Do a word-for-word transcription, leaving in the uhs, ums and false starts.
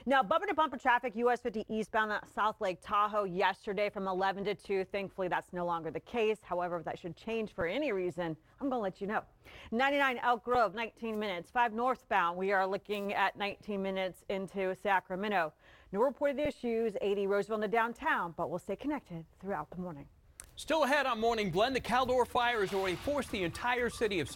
Now, bumper to bumper traffic, U S fifty eastbound at South Lake Tahoe yesterday from eleven to two. Thankfully, that's no longer the case. However, if that should change for any reason, I'm going to let you know. ninety-nine Elk Grove, nineteen minutes. five northbound, we are looking at nineteen minutes into Sacramento. No reported issues, eighty Roseville to downtown, but we'll stay connected throughout the morning. Still ahead on Morning Blend, the Caldor fire has already forced the entire city of